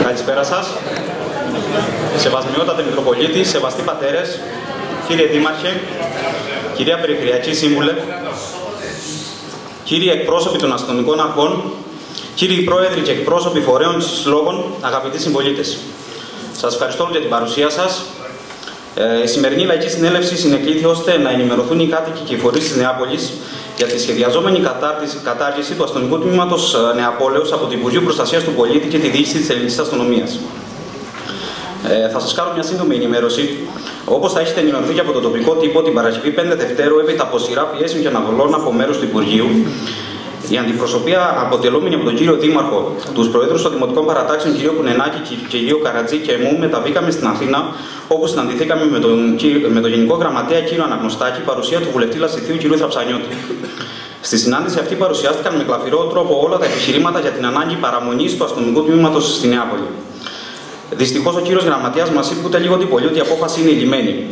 Καλησπέρα σας. Σεβασμιότατε Μητροπολίτη, σεβαστοί πατέρες, κύριε Δήμαρχε, κυρία Περιφερειακή Σύμβουλε, κύριοι εκπρόσωποι των αστυνομικών αρχών, κύριοι πρόεδροι και εκπρόσωποι φορέων συλλόγων, αγαπητοί συμπολίτες. Σας ευχαριστώ για την παρουσία σας. Η σημερινή λαϊκή συνέλευση συνεκλήθη ώστε να ενημερωθούν οι κάτοικοι και οι φορείς της Νεάπολης για τη σχεδιαζόμενη κατάργηση του αστυνομικού τμήματος Νεαπόλεως από το Υπουργείο Προστασίας του Πολίτη και τη Διοίκηση της Ελληνικής Αστυνομίας. Θα σας κάνω μια σύντομη ενημέρωση. Όπως θα έχετε ενημερωθεί και από το τοπικό τύπο, την Παρασκευή 5 Δευτέρου, έπειτα από σειρά πιέσεων και αναβολών από μέρους του Υπουργείου, η αντιπροσωπεία αποτελούμενη από τον κύριο Δήμαρχο, τους προέδρους των Δημοτικών Παρατάξεων, κύριο Κουνενάκη και κύριο Καρατζή και μου, μεταβήκαμε στην Αθήνα, όπου συναντηθήκαμε με τον Γενικό Γραμματέα κύριο Αναγνωστάκη, παρουσία του βουλευτή Λασιθίου κύριο Θαψανιώτη. Στη συνάντηση αυτή παρουσιάστηκαν με κλαφυρό τρόπο όλα τα επιχειρήματα για την ανάγκη παραμονής του αστυνομικού τμήματος στη Νεάπολη. Δυστυχώς ο κύριος Γραμματέας μας είπε ούτε λίγο πολύ ότι η απόφαση είναι ηλυμένη.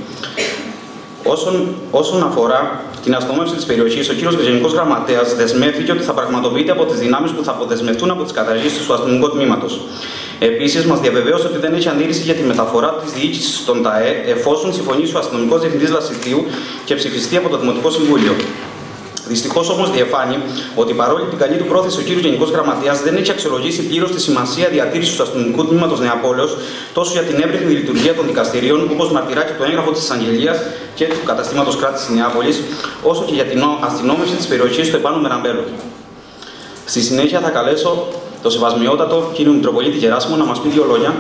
Όσον αφορά την αστυνόμευση της περιοχής, ο κύριος Γενικός Γραμματέας δεσμεύτηκε ότι θα πραγματοποιείται από τις δυνάμεις που θα αποδεσμευτούν από τις καταργήσεις του αστυνομικού τμήματος. Επίσης, μας διαβεβαίωσε ότι δεν έχει αντίρρηση για τη μεταφορά της διοίκησης στον ΤΑΕ, εφόσον συμφωνήσει ο αστυνομικός διευθυντής Λασιθίου και ψηφιστεί από το Δημοτικό Συμβούλιο. Δυστυχώς όμως διεφάνει ότι παρόλη την καλή του πρόθεση, ο κύριος Γενικός Γραμματέας δεν έχει αξιολογήσει πλήρως τη σημασία διατήρησης του αστυνομικού τμήματος Νεαπόλεως τόσο για την εύρυθμη λειτουργία των δικαστηρίων, όπως μαρτυρά και το έγγραφο της Εισαγγελίας και του καταστήματος κράτησης της Νεάπολης, όσο και για την αστυνόμευση της περιοχής του επάνω Μεραμπέλου. Στη συνέχεια θα καλέσω το σεβασμιότατο κύριο Μητροπολίτη Γεράσιμο να μας πει δύο λόγια.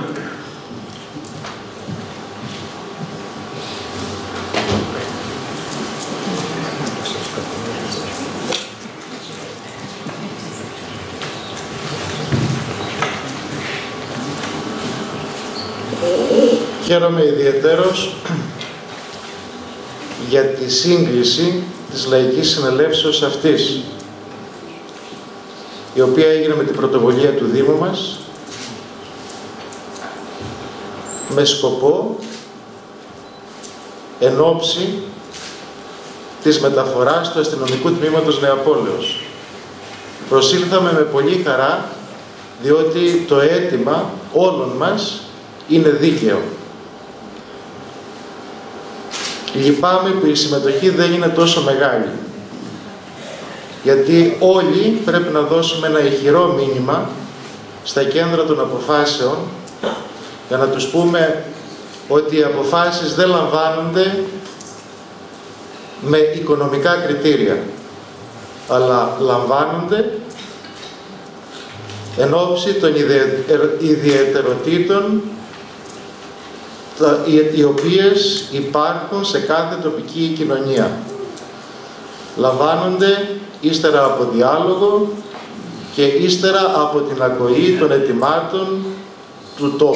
Χαίρομαι ιδιαιτέρως για τη σύγκληση της λαϊκής συνελεύσεως αυτής, η οποία έγινε με την πρωτοβουλία του Δήμου μας, με σκοπό εν ώψη της μεταφοράς του αστυνομικού τμήματος Νεαπόλεως. Προσήλθαμε με πολύ χαρά, διότι το αίτημα όλων μας είναι δίκαιο. Λυπάμαι που η συμμετοχή δεν είναι τόσο μεγάλη, γιατί όλοι πρέπει να δώσουμε ένα ηχηρό μήνυμα στα κέντρα των αποφάσεων για να τους πούμε ότι οι αποφάσεις δεν λαμβάνονται με οικονομικά κριτήρια, αλλά λαμβάνονται εν ώψη των ιδιαιτεροτήτων οι οποίες υπάρχουν σε κάθε τοπική κοινωνία. Λαμβάνονται ύστερα από διάλογο και ύστερα από την ακοή των αιτημάτων του τόπου.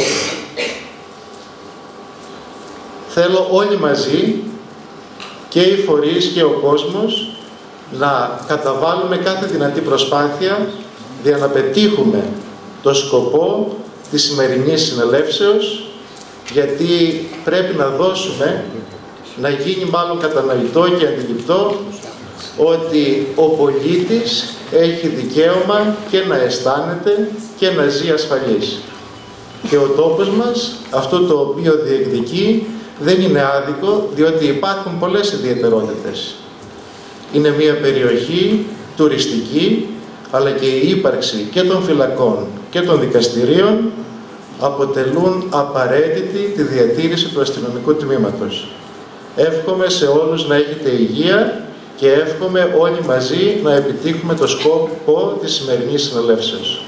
Θέλω όλοι μαζί, και οι φορείς και ο κόσμος, να καταβάλουμε κάθε δυνατή προσπάθεια για να πετύχουμε το σκοπό της σημερινής συνελεύσεως, γιατί πρέπει να δώσουμε, να γίνει μάλλον κατανοητό και αντιληπτό ότι ο πολίτης έχει δικαίωμα και να αισθάνεται και να ζει ασφαλής. Και ο τόπος μας, αυτό το οποίο διεκδικεί, δεν είναι άδικο, διότι υπάρχουν πολλές ιδιαιτερότητες. Είναι μια περιοχή τουριστική, αλλά και η ύπαρξη και των φυλακών και των δικαστηρίων αποτελούν απαραίτητη τη διατήρηση του αστυνομικού τμήματος. Εύχομαι σε όλους να έχετε υγεία και εύχομαι όλοι μαζί να επιτύχουμε το σκοπό της σημερινής συνελεύσεως.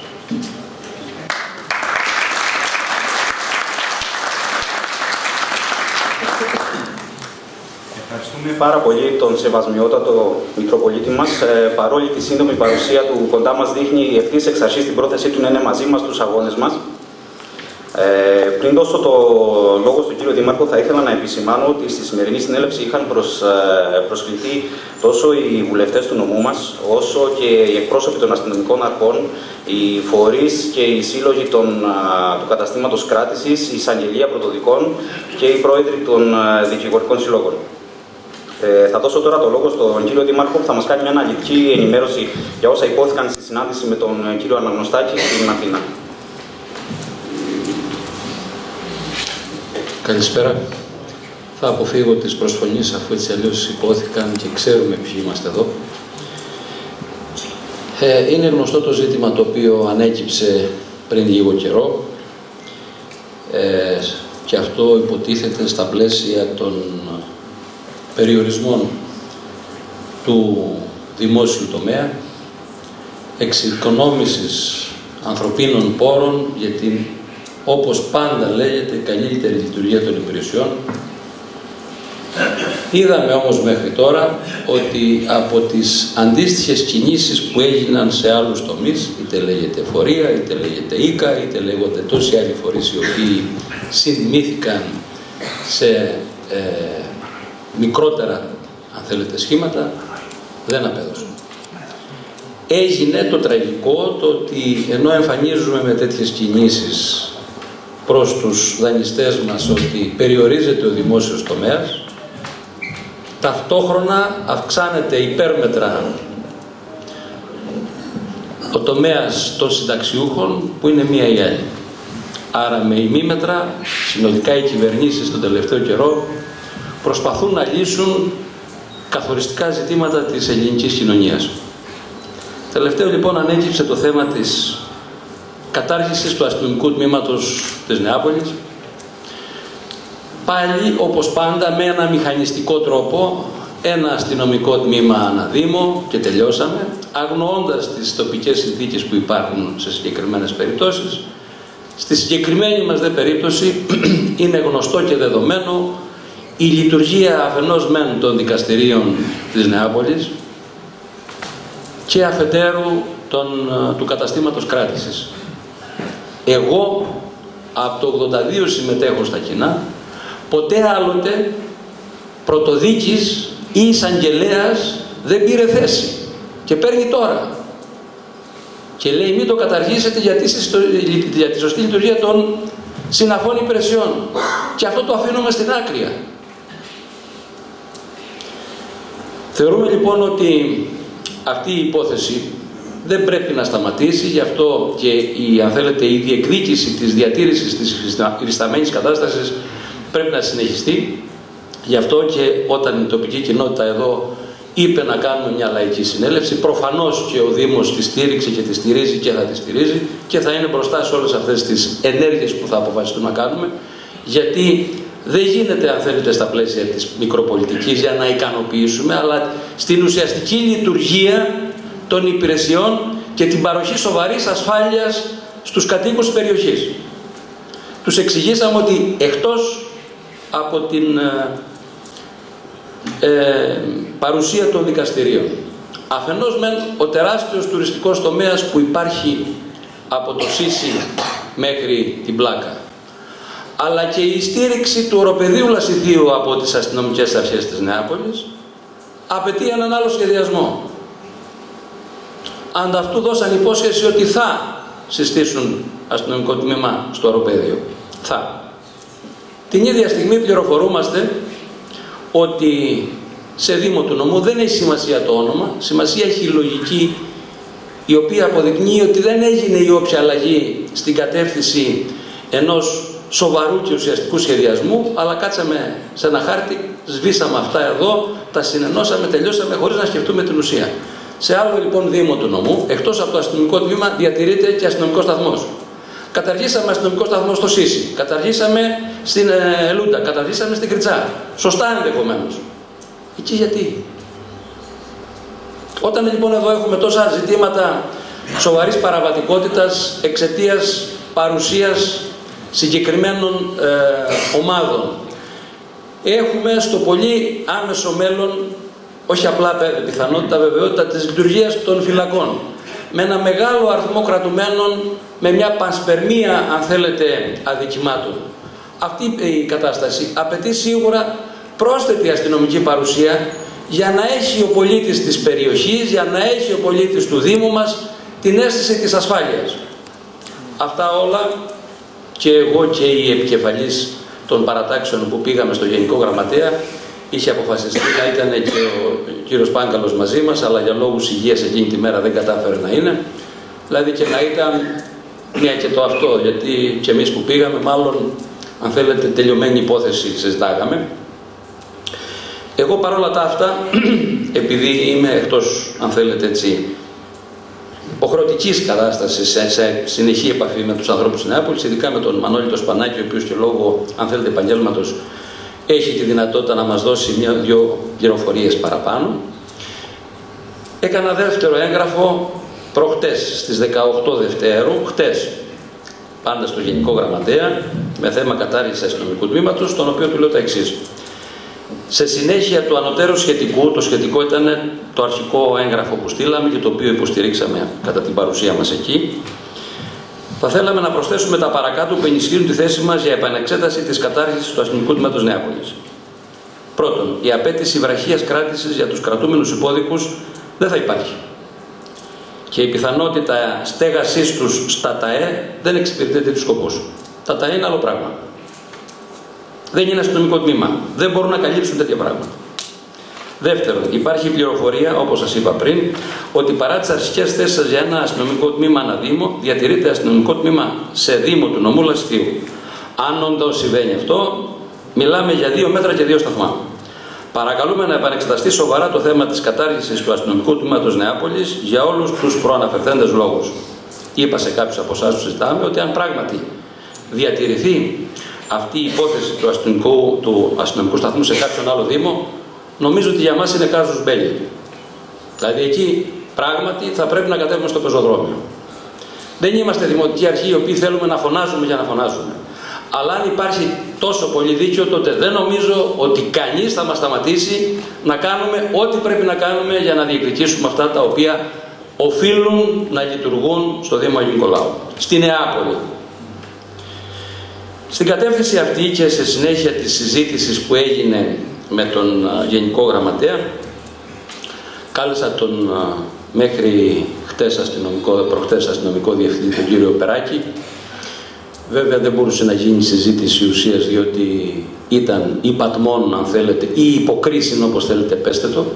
Ευχαριστούμε πάρα πολύ τον σεβασμιότατο Μητροπολίτη μας. Παρόλη τη σύντομη παρουσία του κοντά μας, δείχνει ευθύς εξ αρχής την πρόθεσή του να είναι μαζί μας στους αγώνες μας. Πριν δώσω το λόγο στον κύριο Δήμαρχο, θα ήθελα να επισημάνω ότι στη σημερινή συνέλευση είχαν προσκληθεί τόσο οι βουλευτές του νομού μας, όσο και οι εκπρόσωποι των αστυνομικών αρχών, οι φορείς και οι σύλλογοι του καταστήματος κράτησης, η Εισαγγελία Πρωτοδικών και οι πρόεδροι των δικηγορικών συλλόγων. Θα δώσω τώρα το λόγο στον κύριο Δήμαρχο που θα μας κάνει μια αναλυτική ενημέρωση για όσα υπόθηκαν στη συνάντηση με τον κύριο Αναγνωστάκη στην Αθήνα. Καλησπέρα. Θα αποφύγω τις προσφωνίες, αφού έτσι αλλιώς υπόθηκαν και ξέρουμε ποιοι είμαστε εδώ. Είναι γνωστό το ζήτημα το οποίο ανέκυψε πριν λίγο καιρό και αυτό υποτίθεται στα πλαίσια των περιορισμών του δημόσιου τομέα, εξοικονόμησης ανθρωπίνων πόρων για την, όπως πάντα λέγεται, καλύτερη λειτουργία των υπηρεσιών. Είδαμε όμως μέχρι τώρα ότι από τις αντίστοιχες κινήσεις που έγιναν σε άλλους τομείς, είτε λέγεται φορεία, είτε λέγεται ΙΚΑ, είτε λέγονται τόσοι άλλοι φορείς οι οποίοι συντιμήθηκαν σε μικρότερα, αν θέλετε, σχήματα, δεν απέδωσαν. Έγινε το τραγικό το ότι ενώ εμφανίζουμε με τέτοιες κινήσεις προς τους δανειστές μας ότι περιορίζεται ο δημόσιος τομέας, ταυτόχρονα αυξάνεται υπέρμετρα ο τομέας των συνταξιούχων που είναι μία ή άλλη. Άρα με ημίμετρα συνολικά οι κυβερνήσεις τον τελευταίο καιρό προσπαθούν να λύσουν καθοριστικά ζητήματα της ελληνικής κοινωνίας. Τελευταίο λοιπόν ανέκυψε το θέμα της κατάργησης του αστυνομικού τμήματος της Νεάπολης. Πάλι, όπως πάντα, με ένα μηχανιστικό τρόπο, ένα αστυνομικό τμήμα αναδήμο και τελειώσαμε, αγνοώντας τις τοπικές συνθήκες που υπάρχουν σε συγκεκριμένες περιπτώσεις. Στη συγκεκριμένη μας δε περίπτωση είναι γνωστό και δεδομένο η λειτουργία αφενός μεν των δικαστηρίων της Νεάπολης και αφετέρου του καταστήματος κράτησης. Εγώ από το 82 συμμετέχω στα κοινά, ποτέ άλλοτε πρωτοδίκης ή εισαγγελέας δεν πήρε θέση και παίρνει τώρα. Και λέει μην το καταργήσετε για τη σωστή λειτουργία των συναφών υπηρεσιών. Και αυτό το αφήνουμε στην άκρη. Θεωρούμε λοιπόν ότι αυτή η υπόθεση δεν πρέπει να σταματήσει, γι' αυτό και αν θέλετε, η διεκδίκηση της διατήρησης της υφισταμένης κατάστασης πρέπει να συνεχιστεί. Γι' αυτό και όταν η τοπική κοινότητα εδώ είπε να κάνουμε μια λαϊκή συνέλευση, προφανώς και ο Δήμος τη στήριξε και τη στηρίζει και θα τη στηρίζει και θα είναι μπροστά σε όλες αυτές τις ενέργειες που θα αποφασιστούμε να κάνουμε, γιατί δεν γίνεται, αν θέλετε, στα πλαίσια της μικροπολιτικής για να ικανοποιήσουμε, αλλά στην ουσιαστική λειτουργία των υπηρεσιών και την παροχή σοβαρής ασφάλειας στους κατοίκους της περιοχής. Τους εξηγήσαμε ότι εκτός από την παρουσία των δικαστηρίων, αφενός μεν ο τεράστιος τουριστικός τομέας που υπάρχει από το Σίσι μέχρι την Πλάκα, αλλά και η στήριξη του οροπεδίου Λασιθίου από τις αστυνομικές αρχές της Νεάπολης απαιτεί έναν άλλο σχεδιασμό. Ανταυτού δώσαν υπόσχεση ότι θα συστήσουν αστυνομικό τμήμα στο οροπέδιο. Θα. Την ίδια στιγμή πληροφορούμαστε ότι σε Δήμο του νομού δεν έχει σημασία το όνομα, σημασία έχει η λογική, η οποία αποδεικνύει ότι δεν έγινε η όποια αλλαγή στην κατεύθυνση ενός σοβαρού και ουσιαστικού σχεδιασμού, αλλά κάτσαμε σε ένα χάρτη, σβήσαμε αυτά εδώ, τα συνενώσαμε, τελειώσαμε χωρίς να σκεφτούμε την ουσία. Σε άλλο λοιπόν Δήμο του νομού, εκτός από το αστυνομικό τμήμα, διατηρείται και αστυνομικός σταθμός. Καταργήσαμε αστυνομικό σταθμό στο Σίσι, καταργήσαμε στην Λούντα, καταργήσαμε στην Κριτσά. Σωστά ενδεχομένως. Εκεί γιατί? Όταν λοιπόν εδώ έχουμε τόσα ζητήματα σοβαρής παραβατικότητας εξαιτίας παρουσίας συγκεκριμένων ομάδων, έχουμε στο πολύ άμεσο μέλλον, όχι απλά πιθανότητα, βεβαιότητα της λειτουργίας των φυλακών, με ένα μεγάλο αριθμό κρατουμένων, με μια πανσπερμία, αν θέλετε, αδικημάτων. Αυτή η κατάσταση απαιτεί σίγουρα πρόσθετη αστυνομική παρουσία για να έχει ο πολίτης της περιοχής, για να έχει ο πολίτης του Δήμου μας την αίσθηση της ασφάλειας. Αυτά όλα και εγώ και η επικεφαλής των παρατάξεων που πήγαμε στο Γενικό Γραμματέα, είχε αποφασιστεί να ήταν και ο κύριος Πάγκαλος μαζί μας, αλλά για λόγους υγείας εκείνη τη μέρα δεν κατάφερε να είναι. Δηλαδή και να ήταν μια και το αυτό, γιατί και εμείς που πήγαμε μάλλον αν θέλετε, τελειωμένη υπόθεση συζητάγαμε. Εγώ παρόλα τα αυτά, επειδή είμαι εκτός, αν θέλετε έτσι, υποχρεωτικής κατάστασης σε συνεχή επαφή με τους ανθρώπους της Νεάπολης, ειδικά με τον Μανώλη το Σπανάκη, ο οποίος και λόγω, αν θέλετε, επαγγέλματος έχει τη δυνατότητα να μας δώσει μια-δυο πληροφορίες παραπάνω. Έκανα δεύτερο έγγραφο προχτές, στις 18 Δευτέρου, χτες, πάντα στο Γενικό Γραμματέα, με θέμα κατάργησης αστυνομικού τμήματος, τον οποίο του λέω τα εξής. Σε συνέχεια του ανωτέρου σχετικού, το σχετικό ήταν το αρχικό έγγραφο που στείλαμε και το οποίο υποστηρίξαμε κατά την παρουσία μας εκεί. Θα θέλαμε να προσθέσουμε τα παρακάτω που ενισχύουν τη θέση μας για επανεξέταση της κατάργησης του αστυνομικού τμήματος Νεάπολης. Πρώτον, η απέτηση βραχίας κράτησης για τους κρατούμενους υπόδικους δεν θα υπάρχει. Και η πιθανότητα στέγασής τους στα ΤΑΕ δεν εξυπηρετεί τους σκοπούς. Τα ΤΑΕ είναι άλλο πράγμα. Δεν είναι αστυνομικό τμήμα. Δεν μπορούν να καλύψουν τέτοια πράγματα. Δεύτερον, υπάρχει πληροφορία, όπως σας είπα πριν, ότι παρά τις αρχικές θέσεις σας για ένα αστυνομικό τμήμα ανά Δήμο, διατηρείται αστυνομικό τμήμα σε Δήμο του νομού Λασιθίου. Αν όντως συμβαίνει αυτό, μιλάμε για 2 μέτρα και 2 σταθμά. Παρακαλούμε να επανεξεταστεί σοβαρά το θέμα της κατάργησης του αστυνομικού τμήματος Νεάπολης για όλους τους προαναφερθέντες λόγους. Είπα σε κάποιους από εσάς που συζητάμε ότι αν πράγματι διατηρηθεί αυτή η υπόθεση του αστυνομικού σταθμού σε κάποιον άλλο Δήμο, νομίζω ότι για μας είναι κάζους μπέλι. Δηλαδή εκεί πράγματι θα πρέπει να κατέβουμε στο πεζοδρόμιο. Δεν είμαστε δημοτική αρχή οι οποίοι θέλουμε να φωνάζουμε για να φωνάζουμε. Αλλά αν υπάρχει τόσο πολύ δίκιο, τότε δεν νομίζω ότι κανείς θα μας σταματήσει να κάνουμε ό,τι πρέπει να κάνουμε για να διεκδικήσουμε αυτά τα οποία οφείλουν να λειτουργούν στο Δήμο Αγίου Νικολάου, στη Νεάπολη. Στην κατεύθυνση αυτή και σε συνέχεια της συζήτησης που έγινε με τον Γενικό Γραμματέα, κάλεσα τον μέχρι προχτές αστυνομικό διευθυντή, τον κύριο Περάκη. Βέβαια δεν μπορούσε να γίνει συζήτηση ουσίας, διότι ήταν υπατμόν, αν θέλετε, ή υποκρίσιν, όπως θέλετε πέστε το,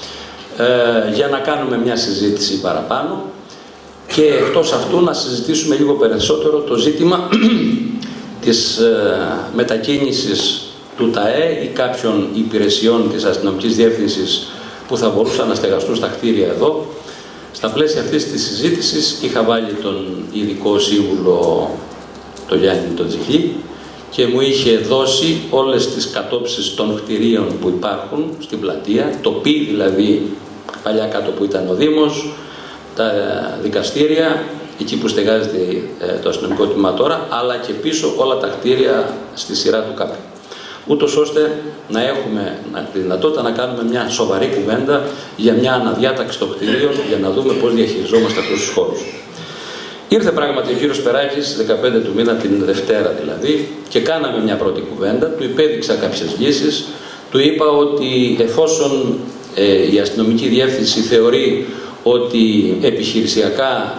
για να κάνουμε μια συζήτηση παραπάνω και εκτός αυτού να συζητήσουμε λίγο περισσότερο το ζήτημα της μετακίνησης του ΤΑΕ ή κάποιων υπηρεσιών της αστυνομικής διεύθυνσης που θα μπορούσαν να στεγαστούν στα κτίρια εδώ. Στα πλαίσια αυτής της συζήτησης είχα βάλει τον ειδικό σύμβουλο, τον Γιάννη τον Τζιχλή, και μου είχε δώσει όλες τις κατόψεις των κτιρίων που υπάρχουν στην πλατεία, το πι δηλαδή παλιά κάτω που ήταν ο Δήμος, τα δικαστήρια, εκεί που στεγάζεται το αστυνομικό τμήμα τώρα, αλλά και πίσω όλα τα κτίρια στη σειρά του ΚΑΠ. Ούτως ώστε να έχουμε τη δυνατότητα να κάνουμε μια σοβαρή κουβέντα για μια αναδιάταξη των κτιρίων, για να δούμε πώς διαχειριζόμαστε αυτούς τους χώρους. Ήρθε πράγματι ο κύριος Περάκης, στις 15 του μήνα, την Δευτέρα δηλαδή, και κάναμε μια πρώτη κουβέντα, του υπέδειξα κάποιες λύσεις, του είπα ότι εφόσον η αστυνομική διεύθυνση θεωρεί ότι επιχειρησιακά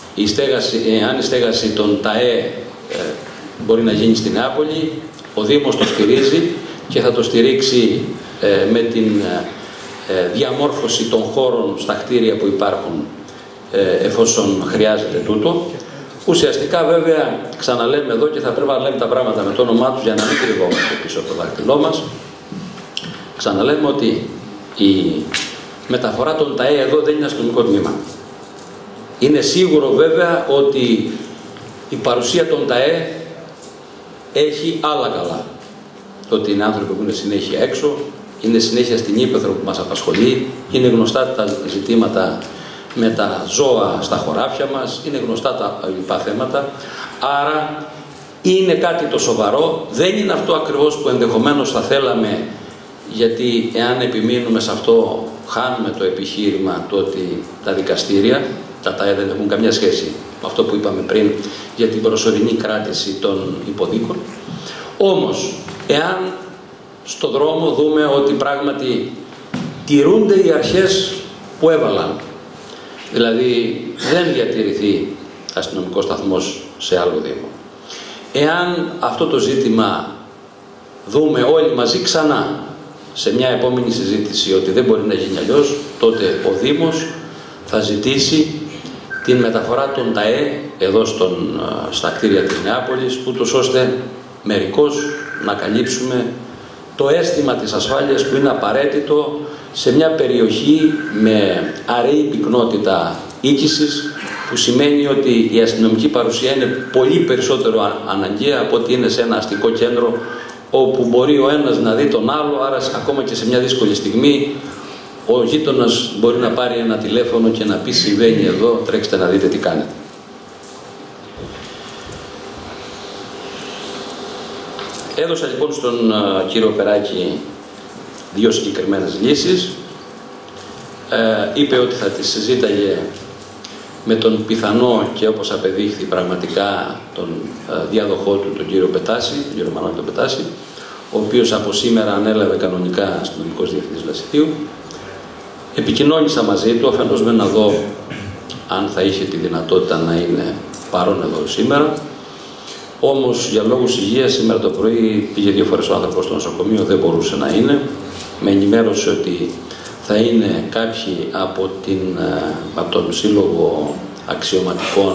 αν η στέγαση των ΤΑΕ μπορεί να γίνει στην Νεάπολη, ο Δήμος το στηρίζει και θα το στηρίξει με την διαμόρφωση των χώρων στα κτίρια που υπάρχουν, εφόσον χρειάζεται τούτο. Ουσιαστικά βέβαια ξαναλέμε εδώ, και θα πρέπει να λέμε τα πράγματα με το όνομά τους για να μην κρυβόμαστε πίσω από το δάχτυλό μας, ξαναλέμε ότι η μεταφορά των ΤΑΕ εδώ δεν είναι αστυνομικό τμήμα. Είναι σίγουρο βέβαια ότι η παρουσία των ΤΑΕ έχει άλλα καλά. Το ότι είναι άνθρωποι που είναι συνέχεια έξω, είναι συνέχεια στην ύπαιθρο που μας απασχολεί, είναι γνωστά τα ζητήματα με τα ζώα στα χωράφια μας, είναι γνωστά τα λοιπά θέματα. Άρα είναι κάτι το σοβαρό, δεν είναι αυτό ακριβώς που ενδεχομένως θα θέλαμε, γιατί εάν επιμείνουμε σε αυτό χάνουμε το επιχείρημα το ότι τα δικαστήρια, τα ΤΑΕ δεν έχουν καμιά σχέση με αυτό που είπαμε πριν για την προσωρινή κράτηση των υποδίκων. Όμως, εάν στο δρόμο δούμε ότι πράγματι τηρούνται οι αρχές που έβαλαν, δηλαδή δεν διατηρηθεί αστυνομικός σταθμός σε άλλο Δήμο, εάν αυτό το ζήτημα δούμε όλοι μαζί ξανά σε μια επόμενη συζήτηση ότι δεν μπορεί να γίνει αλλιώς, τότε ο Δήμος θα ζητήσει την μεταφορά των ΤΑΕ εδώ στα κτίρια της Νεάπολης, ούτως ώστε μερικώς να καλύψουμε το αίσθημα της ασφάλειας που είναι απαραίτητο σε μια περιοχή με αραιή πυκνότητα οίκησης, που σημαίνει ότι η αστυνομική παρουσία είναι πολύ περισσότερο αναγκαία από ότι είναι σε ένα αστικό κέντρο, όπου μπορεί ο ένας να δει τον άλλο, άρα ακόμα και σε μια δύσκολη στιγμή ο γείτονας μπορεί να πάρει ένα τηλέφωνο και να πει συμβαίνει εδώ, τρέξτε να δείτε τι κάνετε. Έδωσα λοιπόν στον κύριο Περάκη δύο συγκεκριμένες λύσεις. Είπε ότι θα τις συζήταγε με τον πιθανό και όπως απεδείχθη πραγματικά τον διάδοχό του, τον κύριο Πετάση, τον κύριο Μανώλη τον Πετάση, ο οποίος από σήμερα ανέλαβε κανονικά αστυνομικός διευθυντής Λασιθίου. Επικοινώνησα μαζί του, αφενός με να δω αν θα είχε τη δυνατότητα να είναι παρόν εδώ σήμερα. Όμως για λόγους υγείας σήμερα το πρωί πήγε 2 φορές ο άνθρωπος στο νοσοκομείο, δεν μπορούσε να είναι. Με ενημέρωσε ότι θα είναι κάποιοι από τον Σύλλογο Αξιωματικών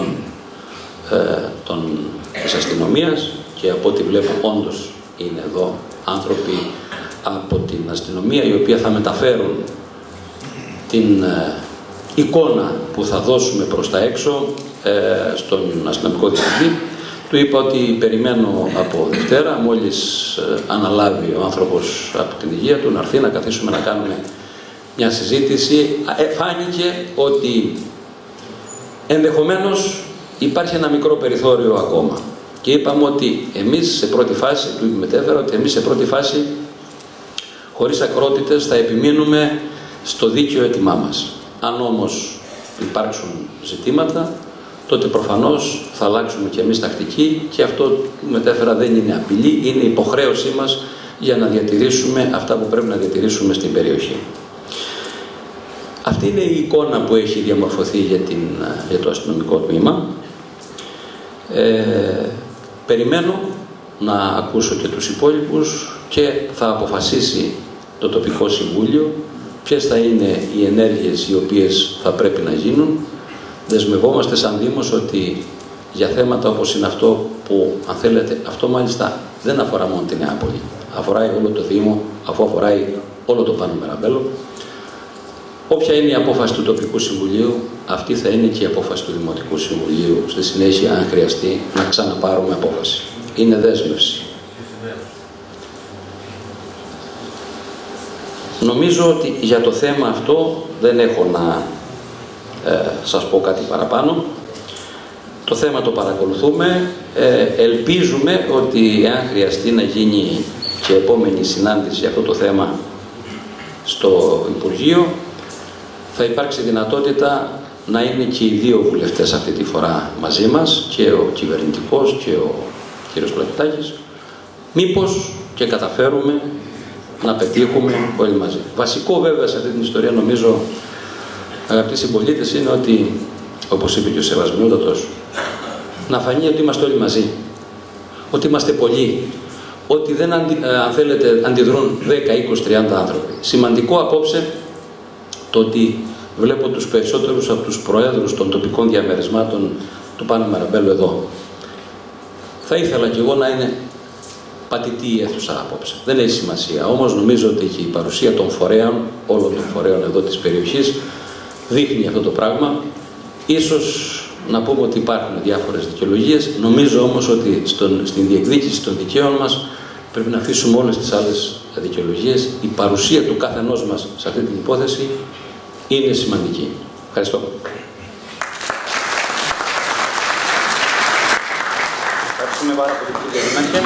της αστυνομίας, και από ό,τι βλέπω όντως είναι εδώ άνθρωποι από την αστυνομία, οι οποίοι θα μεταφέρουν την εικόνα που θα δώσουμε προς τα έξω στον αστυνομικό διευθυντή. Του είπα ότι περιμένω από Δευτέρα, μόλις αναλάβει ο άνθρωπος από την υγεία του, να έρθει να καθίσουμε να κάνουμε μια συζήτηση. Φάνηκε ότι ενδεχομένως υπάρχει ένα μικρό περιθώριο ακόμα. Και είπαμε ότι εμείς σε πρώτη φάση, του μετέφερα ότι εμείς σε πρώτη φάση, χωρίς ακρότητες, θα επιμείνουμε στο δίκαιο αίτημά μας. Αν όμως υπάρξουν ζητήματα, τότε προφανώς θα αλλάξουμε και εμείς τακτική, και αυτό που μετέφερα δεν είναι απειλή, είναι υποχρέωσή μας για να διατηρήσουμε αυτά που πρέπει να διατηρήσουμε στην περιοχή. Αυτή είναι η εικόνα που έχει διαμορφωθεί για το αστυνομικό τμήμα. Περιμένω να ακούσω και τους υπόλοιπους και θα αποφασίσει το τοπικό συμβούλιο ποιες θα είναι οι ενέργειες οι οποίες θα πρέπει να γίνουν. Δεσμευόμαστε σαν Δήμος ότι για θέματα όπως είναι αυτό που, αν θέλετε, αυτό μάλιστα δεν αφορά μόνο τη Νεάπολη. Αφοράει όλο το Δήμο, αφού αφοράει όλο το Πάνο Μεραμπέλο. Όποια είναι η απόφαση του τοπικού συμβουλίου, αυτή θα είναι και η απόφαση του Δημοτικού Συμβουλίου στη συνέχεια, αν χρειαστεί, να ξαναπάρουμε απόφαση. Είναι δέσμευση. Νομίζω ότι για το θέμα αυτό δεν έχω να σας πω κάτι παραπάνω. Το θέμα το παρακολουθούμε. Ελπίζουμε ότι εάν χρειαστεί να γίνει και επόμενη συνάντηση για αυτό το θέμα στο Υπουργείο, θα υπάρξει δυνατότητα να είναι και οι δύο βουλευτές αυτή τη φορά μαζί μας, και ο κυβερνητικός και ο κύριος Πλακητάκης, μήπως και καταφέρουμε να πετύχουμε όλοι μαζί. Βασικό βέβαια σε αυτή την ιστορία, νομίζω, αγαπητοί συμπολίτες, είναι ότι, όπως είπε και ο Σεβασμιότατος, να φανεί ότι είμαστε όλοι μαζί, ότι είμαστε πολλοί, ότι δεν, αν θέλετε, αντιδρούν 10, 20, 30 άνθρωποι. Σημαντικό απόψε το ότι βλέπω τους περισσότερους από τους προέδρους των τοπικών διαμερισμάτων του Πάνου Μεραμπέλου εδώ. Θα ήθελα κι εγώ να είναι πατητή η αίθουσα απόψε. Δεν έχει σημασία. Όμως νομίζω ότι και η παρουσία των φορέων, όλων των φορέων εδώ της περιοχής, δείχνει αυτό το πράγμα. Ίσως να πούμε ότι υπάρχουν διάφορες δικαιολογίες. Νομίζω όμως ότι στην διεκδίκηση των δικαίων μας πρέπει να αφήσουμε όλες τις άλλες δικαιολογίες. Η παρουσία του καθενός μας σε αυτή την υπόθεση είναι σημαντική. Ευχαριστώ. Ευχαριστούμε πάρα πολύ, κύριε Δήμαρχε.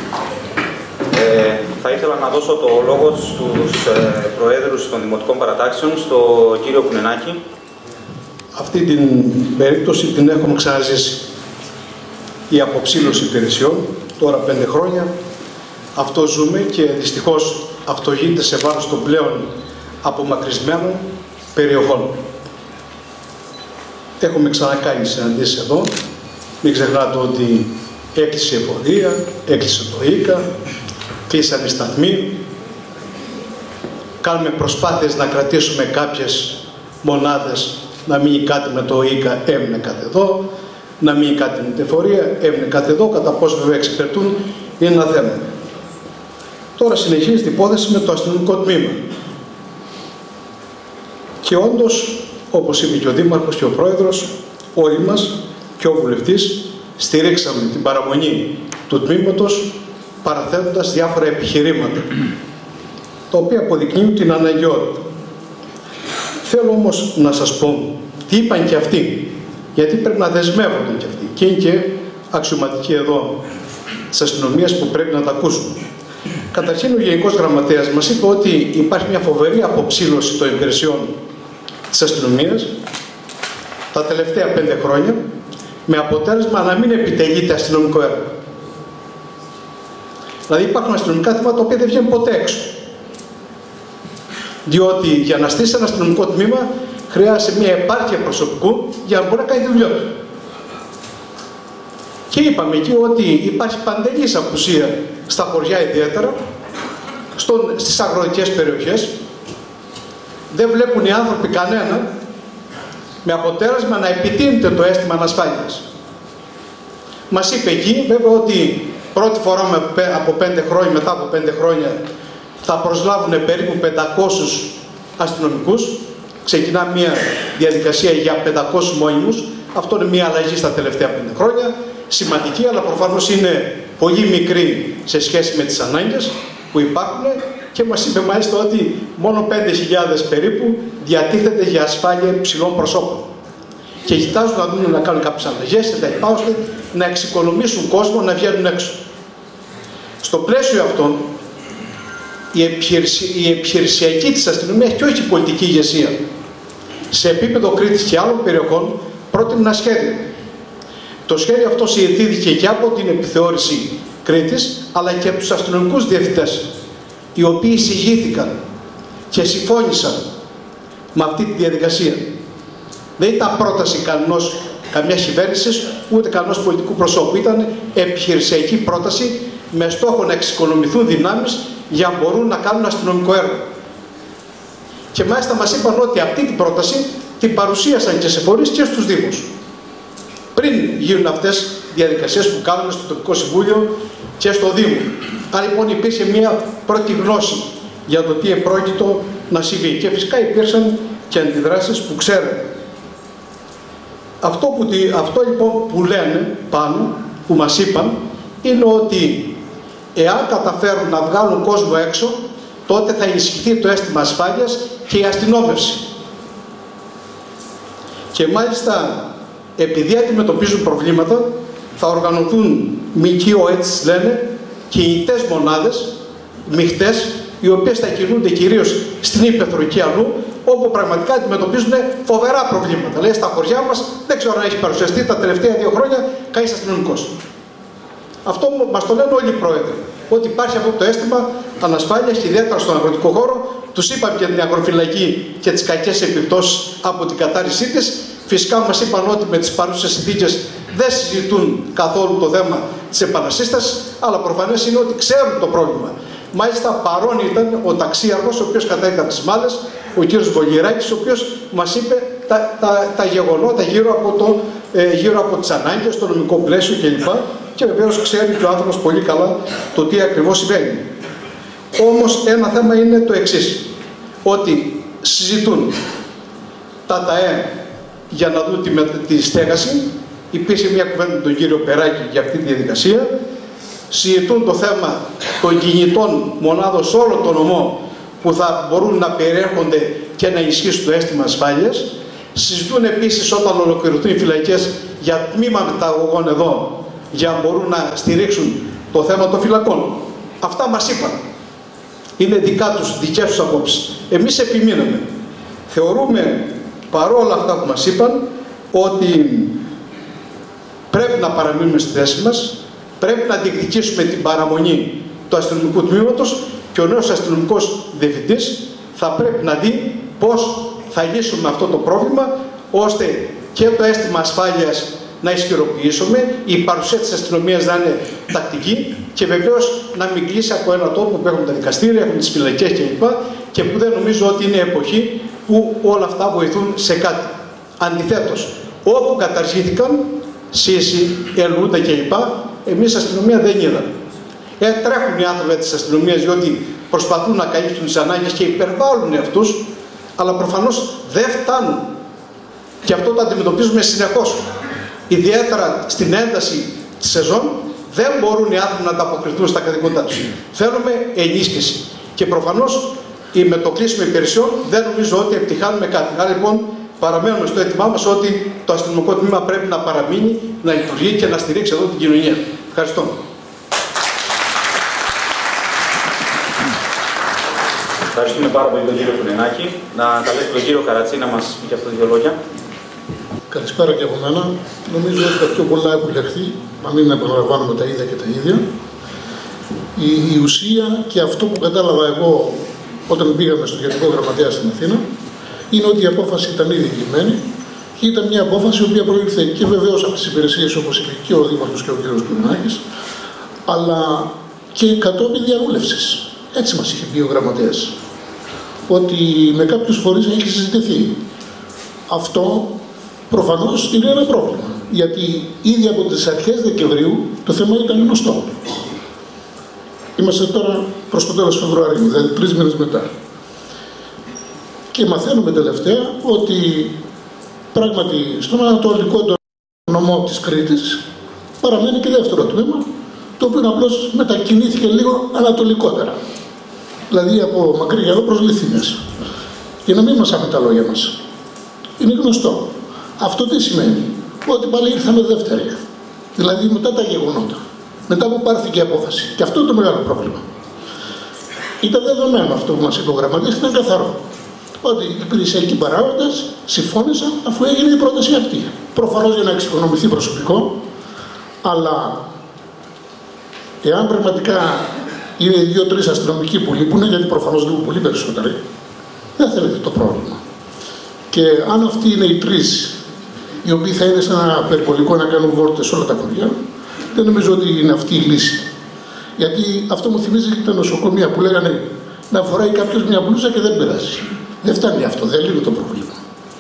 Θα ήθελα να δώσω το λόγο στους προέδρους των Δημοτικών Παρατάξεων, στον κύριο Κουνενάκη. Αυτή την περίπτωση την έχουμε ξαναζήσει. Η αποψήλωση υπηρεσιών, τώρα 5 χρόνια, αυτό ζούμε, και δυστυχώς αυτό γίνεται σε βάρος των πλέον απομακρυσμένων περιοχών. Έχουμε ξανακάνει συναντήσεις εδώ. Μην ξεχνάτε ότι έκλεισε η εφοδία, έκλεισε το ΙΚΑ, κλείσαν οι σταθμοί. Κάνουμε προσπάθειες να κρατήσουμε κάποιες μονάδες, να μείνει κάτι με το ΙΚΑ, έμεινε κάτι εδώ, να μείνει κάτι με την εφορία, έμεινε κάτι εδώ, κατά πόσο βέβαια εξυπηρετούν είναι ένα θέμα. Τώρα συνεχίζει την υπόθεση με το αστυνομικό τμήμα. Και όντως, όπως είπε και ο Δήμαρχος και ο Πρόεδρος, όλοι μας και ο Βουλευτής στηρίξαμε την παραμονή του τμήματος παραθέτοντας διάφορα επιχειρήματα, τα οποία αποδεικνύουν την αναγκαιότητα. Θέλω όμως να σας πω τι είπαν και αυτοί, γιατί πρέπει να δεσμεύονται και αυτοί. Και είναι και αξιωματικοί εδώ της αστυνομίας που πρέπει να τα ακούσουν. Καταρχήν, ο Γενικός Γραμματέας μας είπε ότι υπάρχει μια φοβερή αποψήλωση των υπηρεσιών της αστυνομίας τα τελευταία 5 χρόνια, με αποτέλεσμα να μην επιτελείται αστυνομικό έργο. Δηλαδή υπάρχουν αστυνομικά τμήματα τα οποία δεν βγαίνουν ποτέ έξω. Διότι για να στήσει ένα αστυνομικό τμήμα χρειάζεται μια επάρκεια προσωπικού για να μπορεί να κάνει τη δουλειά του. Και είπαμε εκεί ότι υπάρχει παντελής απουσία στα χωριά ιδιαίτερα, στις αγροτικές περιοχές. Δεν βλέπουν οι άνθρωποι κανένα, με αποτέλεσμα να επιτείνεται το αίσθημα ανασφάλειας. Μας είπε εκεί βέβαια ότι πρώτη φορά από 5 χρόνια, μετά από 5 χρόνια θα προσλάβουν περίπου 500 αστυνομικούς. Ξεκινά μια διαδικασία για 500 μόνιμους. Αυτό είναι μια αλλαγή στα τελευταία 5 χρόνια. Σημαντική, αλλά προφανώς είναι πολύ μικρή σε σχέση με τις ανάγκες που υπάρχουν, και μας είπε μάλιστα ότι μόνο 5.000 περίπου διατίθεται για ασφάλεια υψηλών προσώπων. Και κοιτάζουν να δουν να κάνουν κάποιες αλλαγές και τα λοιπά, ώστε να εξοικονομήσουν κόσμο να βγαίνουν έξω. Στο πλαίσιο αυτό, η επιχειρησιακή της αστυνομίας και όχι η πολιτική ηγεσία, σε επίπεδο Κρήτης και άλλων περιοχών, πρότεινε ένα σχέδιο. Το σχέδιο αυτό συζητήθηκε και από την επιθεώρηση Κρήτης, αλλά και από τους αστυνομικούς διευθυντές, οι οποίοι εισηγήθηκαν και συμφώνησαν με αυτή τη διαδικασία. Δεν ήταν πρόταση καμιάς κυβέρνησης, ούτε κανένας πολιτικού προσώπου. Ήταν επιχειρησιακή πρόταση με στόχο να εξοικονομηθούν δυνάμεις για να μπορούν να κάνουν αστυνομικό έργο. Και μάλιστα μας είπαν ότι αυτή την πρόταση την παρουσίασαν και σε φορείς και στους Δήμους, πριν γίνουν αυτές οι διαδικασίες που κάνουμε στο τοπικό συμβούλιο και στο Δήμο. Άρα λοιπόν υπήρχε μια πρώτη γνώση για το τι επρόκειτο να συμβεί. Και φυσικά υπήρξαν και αντιδράσεις που ξέρετε. Αυτό λοιπόν που λένε πάνω, που μας είπαν, είναι ότι εάν καταφέρουν να βγάλουν κόσμο έξω, τότε θα ενισχυθεί το αίσθημα ασφάλειας και η αστυνόμευση. Και μάλιστα, επειδή αντιμετωπίζουν προβλήματα, θα οργανωθούν ΜΚΟ, έτσι λένε, κινητές μονάδες, μειχτές, οι οποίες θα κινούνται κυρίως στην Ήπεθρο και αλλού, όπου πραγματικά αντιμετωπίζουν φοβερά προβλήματα. Λέει, στα χωριά μας δεν ξέρω αν έχει παρουσιαστεί τα τελευταία 2 χρόνια κανείς αστυνομικός. Αυτό μας το λένε όλοι οι πρόεδροι, ότι υπάρχει αυτό το αίσθημα ανασφάλειας και ιδιαίτερα στον αγροτικό χώρο. Τους είπαμε για την αγροφυλακή και τις κακές επιπτώσεις από την κατάρρισή της. Φυσικά μας είπαν ότι με τις παρούσες συνθήκες δεν συζητούν καθόλου το θέμα της επανασύστασης, αλλά προφανές είναι ότι ξέρουν το πρόβλημα. Μάλιστα παρόν ήταν ο ταξίαρχος, ο οποίος κατέβηκε από τις Μάλες, ο κύριος Βολγεράκης, ο οποίος μας είπε τα γεγονότα γύρω από τις ανάγκες, το νομικό πλαίσιο κλπ. Και βεβαίως ξέρει και ο άνθρωπος πολύ καλά το τι ακριβώς συμβαίνει. Όμως ένα θέμα είναι το εξής, ότι συζητούν τα ΤΑΕ για να δουν τη στέγαση. Υπήρξε μια κουβέντα με τον κύριο Περάκη για αυτή τη διαδικασία. Συζητούν το θέμα των κινητών μονάδων σε όλο το νομό που θα μπορούν να περιέρχονται και να ισχύσουν το αίσθημα ασφάλειας. Συζητούν επίσης όταν ολοκληρωθούν οι φυλακές για τμήμα μεταγωγών εδώ, για να μπορούν να στηρίξουν το θέμα των φυλακών. Αυτά μας είπαν. Είναι δικές τους απόψεις. Εμείς επιμείναμε. Θεωρούμε παρόλα αυτά που μας είπαν ότι πρέπει να παραμείνουμε στη θέση μας, πρέπει να διεκδικήσουμε την παραμονή του αστυνομικού τμήματος και ο νέος αστυνομικός διευθυντής θα πρέπει να δει πώς θα λύσουμε αυτό το πρόβλημα, ώστε και το αίσθημα ασφάλειας να ισχυροποιήσουμε, η παρουσία της αστυνομίας να είναι τακτική και βεβαίως να μην κλείσει από ένα τόπο που έχουν τα δικαστήρια, έχουν τις φυλακές κλπ. Και που δεν νομίζω ότι είναι εποχή που όλα αυτά βοηθούν σε κάτι. Αντιθέτως, όπου καταργήθηκαν, ΣΥΣΥ, ΕΛΟΥΤΑ κλπ., εμείς αστυνομία δεν είδαμε. Τρέχουν οι άνθρωποι της αστυνομίας διότι προσπαθούν να καλύψουν τις ανάγκες και υπερβάλλουν αυτούς, αλλά προφανώς δεν φτάνουν. Και αυτό το αντιμετωπίζουμε συνεχώς. Ιδιαίτερα στην ένταση της σεζόν δεν μπορούν οι άνθρωποι να ανταποκριθούν στα καθήκοντά τους. Θέλουμε ενίσχυση. Και προφανώς με το κλείσιμο υπηρεσιών δεν νομίζω ότι επιτυχάνουμε κάτι. Άρα λοιπόν παραμένουμε στο έτοιμά μας ότι το αστυνομικό τμήμα πρέπει να παραμείνει, να λειτουργεί και να στηρίξει εδώ την κοινωνία. Ευχαριστώ. Ευχαριστούμε πάρα πολύ τον κύριο Κουλενάκη. Να καλέσουμε τον κύριο Καρατσί να μας πει και αυτό δύο λόγια. Καλησπέρα και από μένα. Νομίζω ότι τα πιο πολλά έχουν λεχθεί, να μην επαναλαμβάνουμε τα ίδια και τα ίδια. Η ουσία και αυτό που κατάλαβα εγώ όταν πήγαμε στο Γενικό Γραμματέα στην Αθήνα είναι ότι η απόφαση ήταν ήδη λυμμένη και ήταν μια απόφαση η οποία προήλθε και βεβαίως από τις υπηρεσίες όπως είπε και ο Δήμαρχος και ο κ. Κουλενάκης, αλλά και κατόπιν διαβούλευσης. Έτσι μας είχε πει ο Γραμματέας, ότι με κάποιους φορείς έχει συζητηθεί. Αυτό προφανώς είναι ένα πρόβλημα, γιατί ήδη από τις αρχές Δεκεμβρίου το θέμα ήταν γνωστό. Είμαστε τώρα προς το τέλος Φεβρουαρίου, δηλαδή 3 μήνες μετά. Και μαθαίνουμε τελευταία ότι πράγματι στον ανατολικό νομό της Κρήτης παραμένει και δεύτερο τμήμα, το οποίο απλώς μετακινήθηκε λίγο ανατολικότερα. Δηλαδή από Μακρύγιαλο προς Λιθίνες. Για να μην μασάμε τα λόγια μας. Είναι γνωστό. Αυτό τι σημαίνει? Ότι πάλι ήρθαμε δεύτερη. Δηλαδή μετά τα γεγονότα. Μετά που πάρθηκε η απόφαση. Και αυτό είναι το μεγάλο πρόβλημα. Ήταν δεδομένο αυτό που μας είπε ο Γραμματέας, ήταν καθαρό. Ότι οι υπηρεσιακοί παράγοντες συμφώνησαν αφού έγινε η πρόταση αυτή. Προφανώς για να εξοικονομηθεί προσωπικό, αλλά εάν πραγματικά είναι 2-3 αστυνομικοί που λείπουν, γιατί προφανώς λείπουν πολύ περισσότεροι, δεν θέλετε το πρόβλημα. Και αν αυτοί είναι οι 3, οι οποίοι θα είναι σε ένα περιπολικό να κάνουν βόρτες σε όλα τα χωριά, δεν νομίζω ότι είναι αυτή η λύση. Γιατί αυτό μου θυμίζει και τα νοσοκομεία που λέγανε να φοράει κάποιος μια μπλούζα και δεν πειράζει. Δεν φτάνει αυτό, δεν λύνει το πρόβλημα.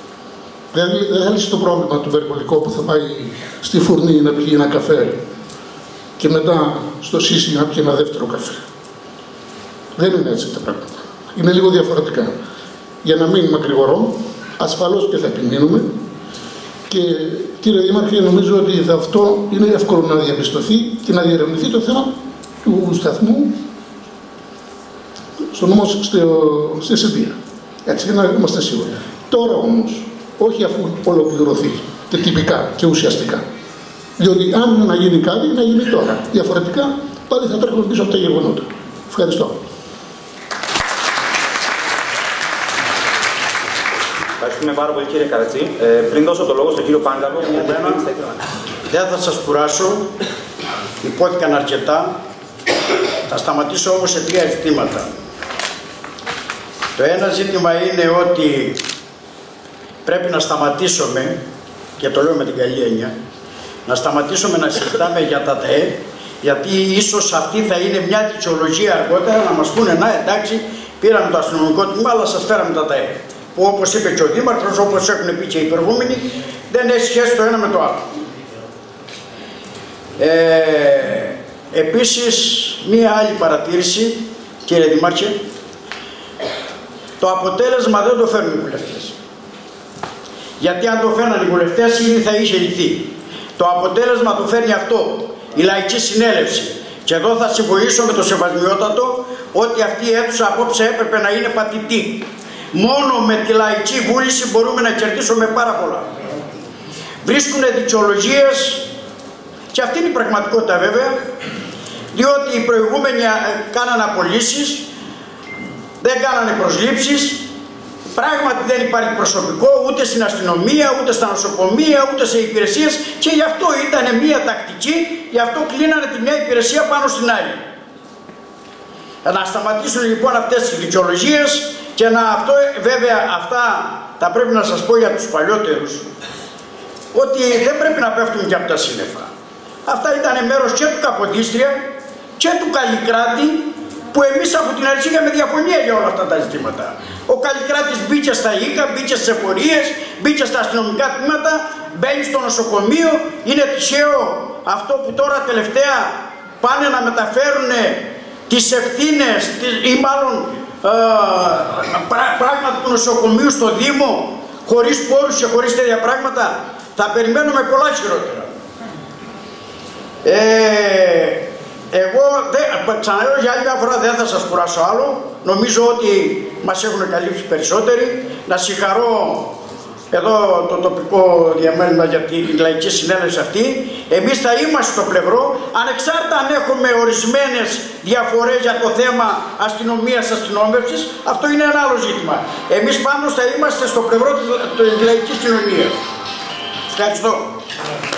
Δεν θα λύσει το πρόβλημα του περιπολικού που θα πάει στη φουρνή να πιει ένα καφέ και μετά στο Σύσι να πιει ένα δεύτερο καφέ. Δεν είναι έτσι τα πράγματα. Είναι λίγο διαφορετικά. Για να μην μακρηγορώ, ασφαλώς και θα επιμείνουμε. Και κύριε Δήμαρχε, νομίζω ότι αυτό είναι εύκολο να διαπιστωθεί και να διερευνηθεί το θέμα του σταθμού στο νόμο στη Σεντία. Έτσι, για να είμαστε σίγουροι. Τώρα όμως, όχι αφού ολοκληρωθεί και τυπικά και ουσιαστικά. Διότι αν να γίνει κάτι, να γίνει τώρα. Διαφορετικά, πάλι θα τρέχουμε πίσω από τα γεγονότα. Ευχαριστώ. Ευχαριστούμε πάρα πολύ κύριε Καρατσί. Πριν δώσω το λόγο στον κύριο Πάγκαλο, δεν θα σας κουράσω, υπόθηκαν αρκετά. Θα σταματήσω όμως σε 3 ζητήματα. Το ένα ζήτημα είναι ότι πρέπει να σταματήσουμε, και το λέω με την καλή έννοια, να σταματήσουμε να συζητάμε για τα ΤΑΕ, γιατί ίσως αυτή θα είναι μια δικαιολογία αργότερα να μας πούνε να εντάξει, πήραμε το αστυνομικό τμήμα, αλλά σας φέραμε τα ΤΑΕ. Που όπως είπε και ο Δήμαρχος, όπως έχουν πει και οι υπεργούμενοι, δεν έχει σχέση το ένα με το άλλο. Επίσης, μία άλλη παρατήρηση, κύριε Δήμαρχε, το αποτέλεσμα δεν το φέρνουν οι βουλευτές. Γιατί αν το φέρναν οι βουλευτές ήδη θα είχε λυθεί. Το αποτέλεσμα το φέρνει αυτό, η Λαϊκή Συνέλευση. Και εδώ θα συμφωνήσω με το σεβασμιότατο ότι αυτή η αίθουσα απόψε έπρεπε να είναι πατητή. Μόνο με τη λαϊκή βούληση μπορούμε να κερδίσουμε πάρα πολλά. Βρίσκουν δικαιολογίες, και αυτή είναι η πραγματικότητα βέβαια, διότι οι προηγούμενοι κάνανε απολύσεις, δεν κάνανε προσλήψεις, πράγματι δεν υπάρχει προσωπικό ούτε στην αστυνομία, ούτε στα νοσοκομεία, ούτε σε υπηρεσίες, και γι' αυτό ήταν μια τακτική, γι' αυτό κλείνανε τη μια υπηρεσία πάνω στην άλλη. Να σταματήσουν λοιπόν αυτές τις δικαιολογίες. Και αυτό, βέβαια, αυτά θα πρέπει να σας πω για τους παλιότερους, ότι δεν πρέπει να πέφτουν και από τα σύννεφα. Αυτά ήταν μέρος και του Καποδίστρια και του Καλλικράτη, που εμείς από την αρχή είχαμε διαφωνία για όλα αυτά τα ζητήματα. Ο Καλλικράτης μπήκε στα οίκα, μπήκε στις εφορίες, μπήκε στα αστυνομικά τμήματα, μπαίνει στο νοσοκομείο. Είναι τυχαίο αυτό που τώρα τελευταία πάνε να μεταφέρουν τις ευθύνες ή μάλλον πράγματα του νοσοκομείου στο Δήμο χωρίς πόρους και χωρίς τέτοια πράγματα, θα περιμένουμε πολλά χειρότερα. Εγώ ξαναλέω για άλλη μια φορά, δεν θα σας κουράσω άλλο. Νομίζω ότι μας έχουν καλύψει περισσότεροι. Να συγχαρώ εδώ το τοπικό διαμέρισμα για τη λαϊκή συνέλευση αυτή. Εμείς θα είμαστε στο πλευρό, ανεξάρτητα αν έχουμε ορισμένες διαφορές για το θέμα αστυνομίας-αστυνόμευσης, αυτό είναι ένα άλλο ζήτημα. Εμείς πάντως θα είμαστε στο πλευρό της λαϊκής κοινωνίας. Ευχαριστώ.